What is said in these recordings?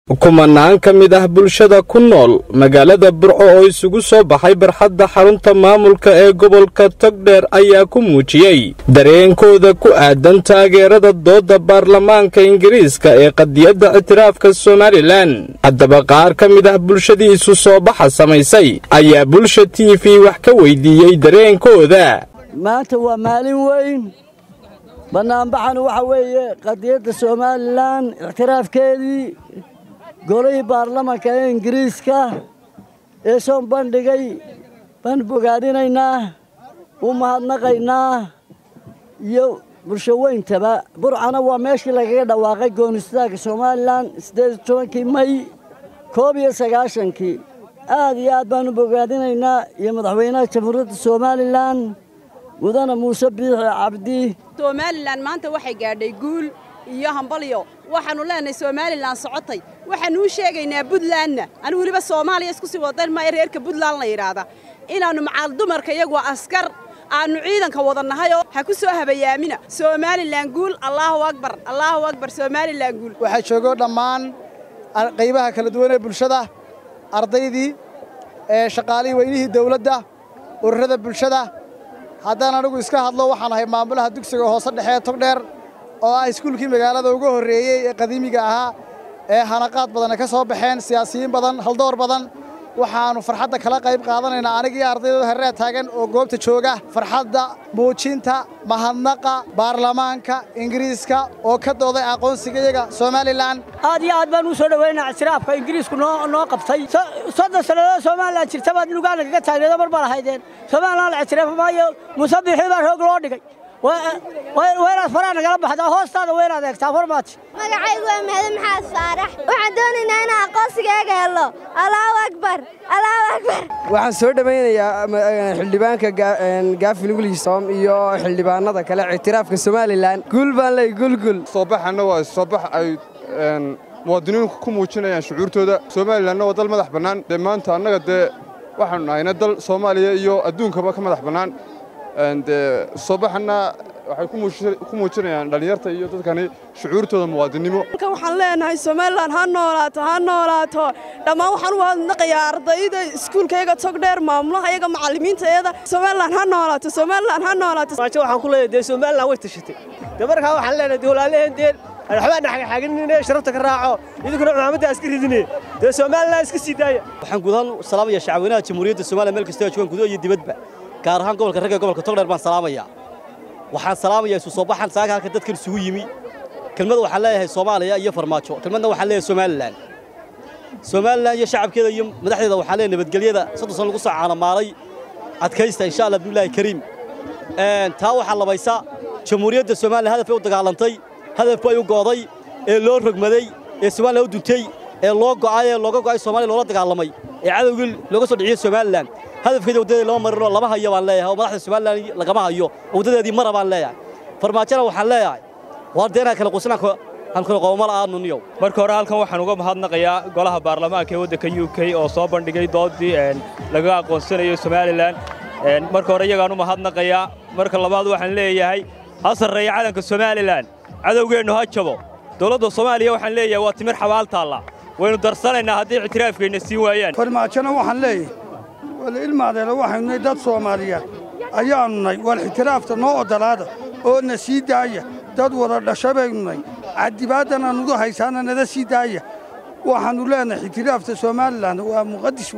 kumanaan ka mid ah bulshada ku nool magaalada Burco oo isugu soo baxay barxadda xarunta maamulka ee gobolka Togdheer ayaa ku muujiyay dareenkooda ku aadan taageerada dooda baarlamaanka Ingiriiska ee qadiyadda ictiraafka Somaliland. haddaba qaar ka mid ah bulshadii isu soo baxa samaysay ayaa bulsha TV wax ka weydiiyay dareenkooda. maanta waa maalin weyn banaanbaxan waxa weeye qadiyadda Somaliland ictiraafkeedii golay baarlamaanka Ingiriiska ee soo bandhigay baan bogaadinaynaa u mahadnaqaynaa iyo bulshooyintaba. Burcana waa meeshii lagaga dhawaaqay goonistaagga Somaliland 18 May 1990 aad iyo aad baan u bogaadinaynaa iyo madaxweynaha jamhuuriyadda Somaliland mudane Muuse Biixi Cabdi. Somaliland maanta waxay gaadhay guul iyo hambalyo waxaanu leenahay Somaliland socotay waxaanu u sheegaynaa Puntland aan waliba Soomaaliya isku sii wadaan ma reerka Puntland la yiraahdo inaanu macal dumarka iyagu askar aanu ciidanka wadanahay oo ha ku soo habayaamina Somaliland guul Allahu akbar Somaliland guul. waxa joogo dhamaan qaybaha kala duwan ee bulshada ardaydii shaqaalii weynihii dawladda ururada bulshada haddana anigu iska hadlo waxaan ahay maamulaha dugsiga hoose dhexe Togdheer oo ah iskuulkii magaalada ugu horeeyay ee qadiimiga ahaa ee hanaqaad badan ka soo baxeen siyaasiyiin badan haldoor badan waxaanu farxadda kala qayb qaadanaynaa anigii ardayda hareer taagan oo goobta jooga farxadda muujinta mahadnaqa baarlamaanka Ingiriiska oo ka dooday aqoonsiga Somaliland. aad iyo aad baan u soo dhaweynaa ictiraafka Ingiriisku noo qabtay 3 sanadood Somaliland jirta baad nugaan kaga taageerada marba lahaydeen Somaliland ictiraaf maayo Muuse Biixi baa roog loo dhigay وين فرنا قلب هذا هوست هذا وين هذاك تفرمات magacaygu waa Mahad Maxaad Faarax waxaan doonaynaa in aqoonsigaaga helo Allahu akbar waxaan soo dhameeyay xildhibaanka gaafil Ingiliisom iyo xildhibaanada kale ictiraafka Somaliland guul baan lay guul soo baxana waa soo bax ay muwaadiniintu ku muujinayaan shucuurtooda Somaliland waa dal madax bannaan maanta annaga waxaan nahay dal Soomaaliya iyo adduunkaba ka madax bannaan صباحنا waxay ku muujinayaan dhalinyarta iyo dadkani shucuurtooda muwaadinimo. waxaan leenahay Somaliland ha noolaato dhamaan waxaan u hadnaqayaa ardayda iskuulkayga Togdheer maamulaha iyaga macallimiinteeda Somaliland ha noolaato waxaan ku leeyahay Somaliland way tashatay markaa waxaan leenahay dawladaheen waxba xaaqinina sharafta ka raaco idinkuna caamadda iska ridinay Somaliland iska sii daaya waxaan gudahan salaamaya shacabweynaha jamhuuriyadda Soomaaliya meel kasta oo joogan gudaha iyo dibadba gaar ahaan gobolka ragga gobolka Togdheer baan salaamaya waxaan salaamaya isu soo baxan saaga halka dadkan isugu yimi kelmad waxaan leeyahay Soomaaliya iyo farmaajo kelmadna waxaan leeyahay Somaliland iyo shacabkeeda iyo madaxdeeda waxaan leeyahay nabadgelyada 3 sano lagu soo caanamaalay adkaysta insha Allah billahi kariim taa waxa labaysa jamhuuriyadda Soomaaliya hadaf ay u dagaalantay hadaf ay u gooday ee loo rogmaday ee Soomaaliya u duntay ee looga go'ay Soomaaliya loola dagaalamay ee cadawgii looga soo dhiciyay Somaliland hadafkeeda wadada loo marino laba hayo baan leeyahay oo madaxda Somaliland lagama hayo wadadeedii mar baan leeyahay farmaajana waxaan leeyahay wardeena kala qosnaa aan kala qowmal aanuniyo marka hore halkan waxaan uga mahadnaqayaa golaha baarlamaanka ee waddanka UK oo soo bandhigay doodii laga aqoonsanayo Somaliland marka hore iyagaan u mahadnaqayaa marka labaad waxaan leeyahay asarreeya calanka Somaliland cadawgeenu ha jabo dawladda Soomaaliya waxaan leeyahay waa timir xabaal taala waynu darsanaynaa haddii ictiraafkeena siin waayaan farmaajana waxaan leeyahay wala ilmaadana waxaynu dad Soomaaliya ayaanu nay wal ictiraafta noo odolaada oo na sii daaya dad wada dhashabeynay cadibaadana nugu haysaana nada sii daaya waxaanu leenahay ictiraafta Somaliland waa muqaddis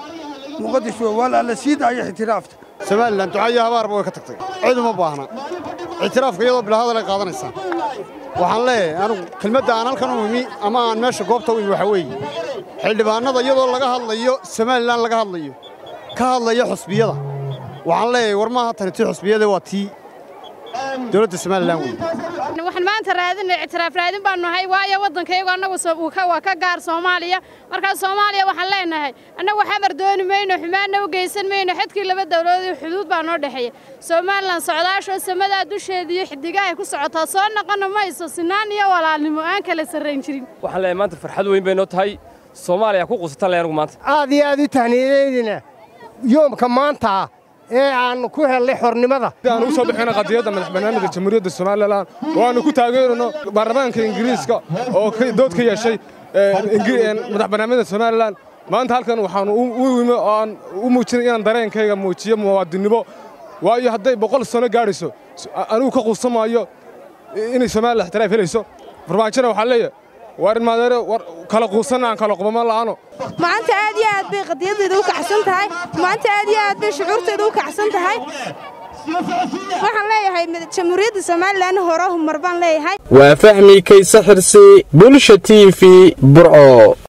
wala la sii daaya ictiraafta Somaliland ducaya habaar buu ka tagtay cid uma baahna ictiraafka iyadoo bilahada la qaadanaysa waxaan leeyahay anigu kelmadda aan halkan u imi ama aan meesha goobta u imi waxa weeye xildhibaanada iyadoo laga hadlayo Somaliland laga hadlayo ka hadlayo xusbiyada waxaan leeyahay war ma hatan tii xusbiyada waa tii dawladda Somaliland waxaan maanta raadinay ictiraaf raadin baan nahay waayo waddankayga anagu waa ka gaar Soomaaliya marka Soomaaliya waxaan leenahay anagu xamar dooni mayno xumaana u geysan mayno xadkii laba dawladood xuduud baa noo dhaxeeya Somaliland socdaasho samada dusheedii xidigaha ku socota soo noqon mayso sinaan iyo walaalnimo aan kala sareyn jirin waxaan leeyahay maanta farxad weyn bay noo tahay Soomaaliya ku qusatan leeyahay maanta aad iyo aad u tahniideedina yoomka maanta ee aan ku helay xornimada aan u soo bixina qadiyadda madaxbannaanida jamhuuriyadda Somaliland oo aan ku taageerno baarlamaanka Ingiriiska oo dood ka yeeshay madax bannaanida Soomaaliland maanta halkan waxaan u yimi oo aan u muujinay inaan dareenkayga muujiyo muwaadinimo waayo hadday 100 sano gaadhiso anigu ka quusamayo inay Soomaaliland ixtiraaf helayso farmaajada waxaa leeyahay war maadare war kala quusanaan kala qobama la'aano maanta aad iyo aad bay qadiyadeedu u kacsan tahay maanta aad iyo aad bay shucuurteedu u kacsan tahay waxaan leeyahay jamhuuriyadda Soomaaliland hore mar baan leeyahay waa fahmi kaysa xirsi bulsha TV burco